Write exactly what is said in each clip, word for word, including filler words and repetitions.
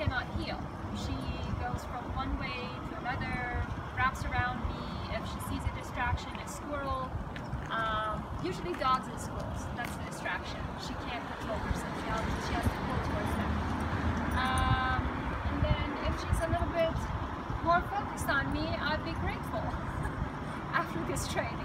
cannot heal. She goes from one way to another, wraps around me. If she sees a distraction, a squirrel, um, usually dogs in schools, that's the distraction. She can't control herself, she has, she has to pull towards them. Um, and then if she's a little bit more focused on me, I'd be grateful after this training.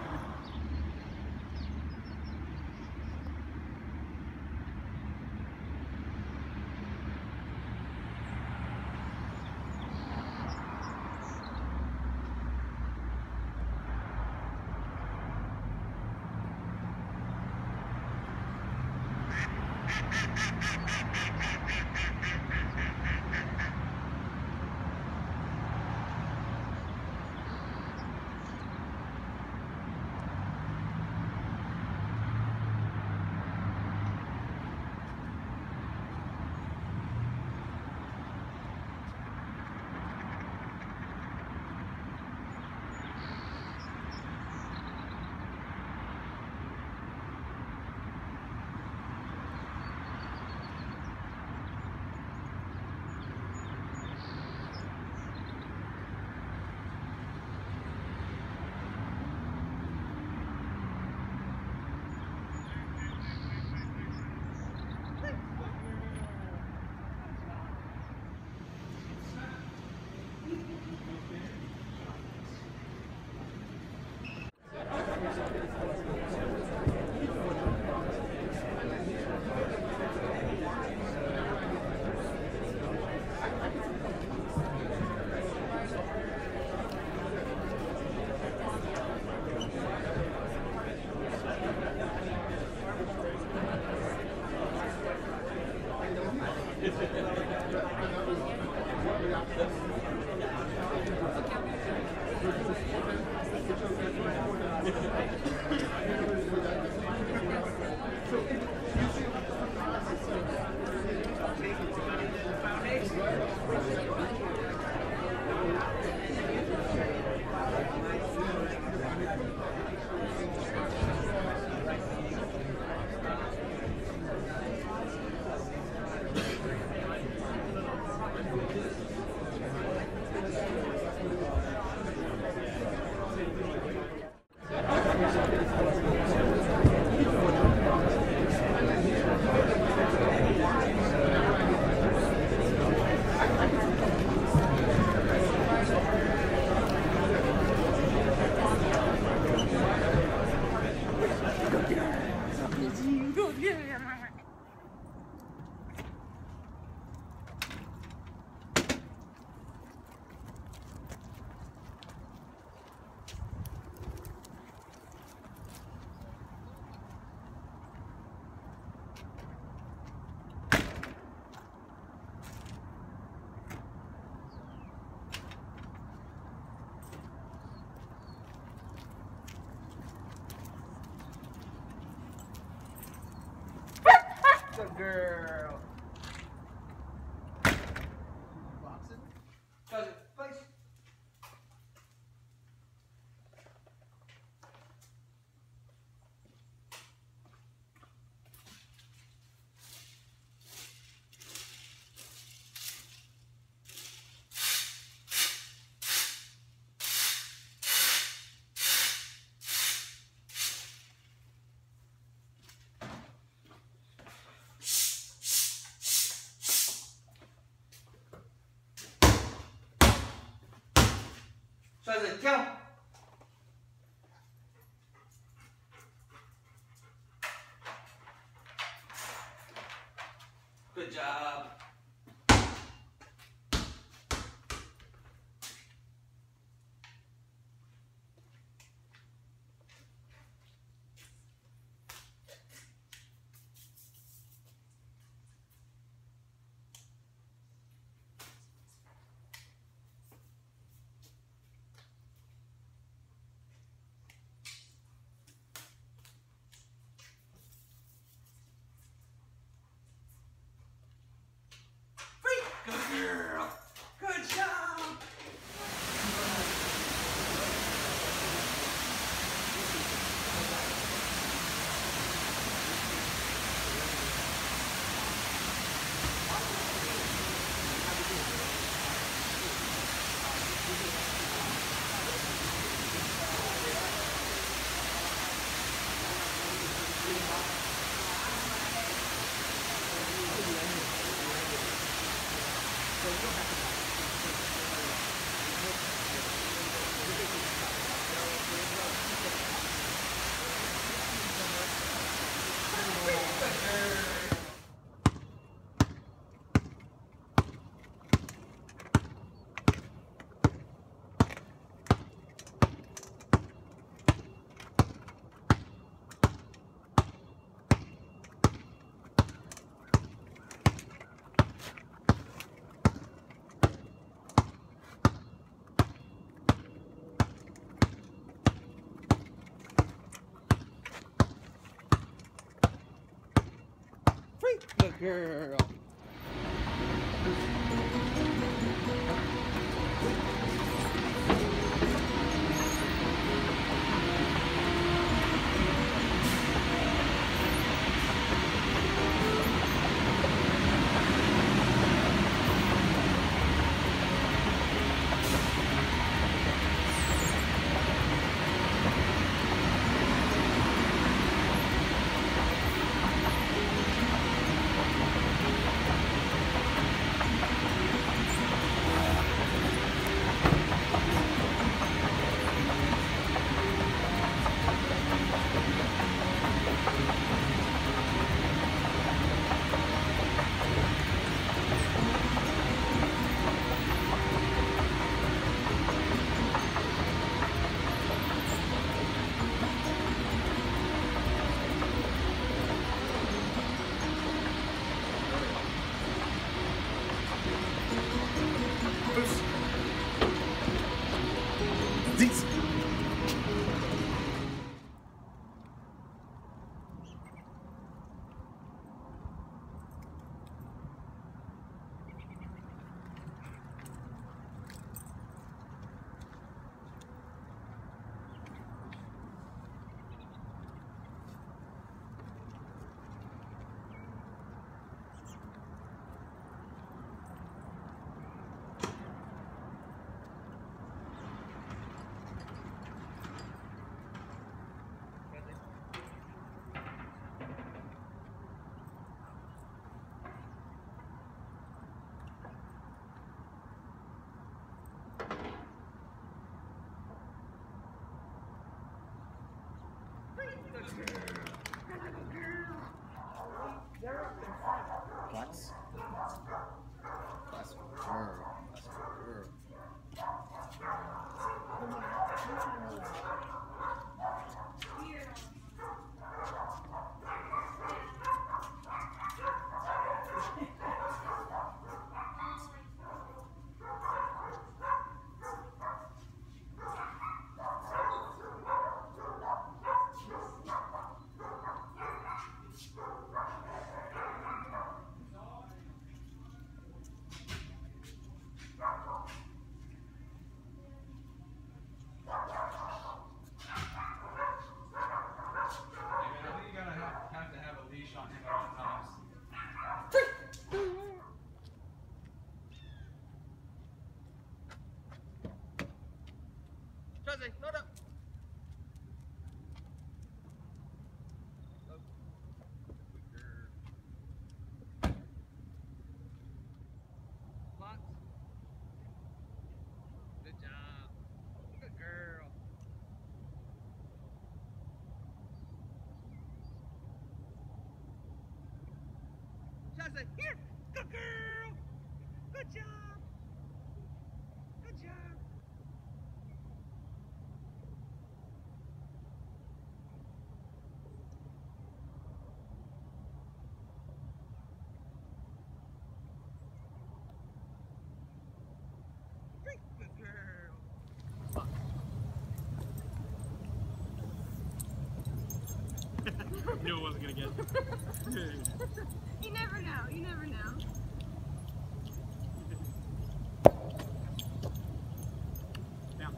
Good girl. Boxing. Shazdeh, place. Shazdeh, go. Good job. Good girl. These. Blacks. That's a girl. That's a girl. Shazdeh, load up. Locked. Good job. Good girl. Shazdeh, here. Good girl. Good job. Good job. Knew it wasn't gonna get. You never know. You never know. Down.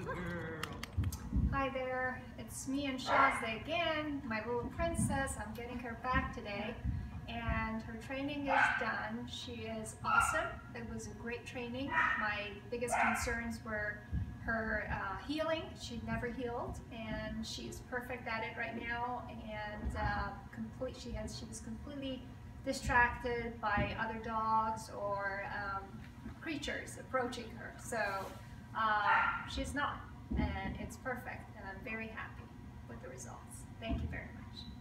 Good girl. Hi there, it's me and Shazdeh again, my little princess. I'm getting her back today and her training is done. She is awesome. It was a great training. My biggest concerns were her uh, healing. She'd never healed and she's perfect at it right now, and uh, complete, she, has, she was completely distracted by other dogs or um, creatures approaching her. So uh, she's not, and it's perfect, and I'm very happy with the results. Thank you very much.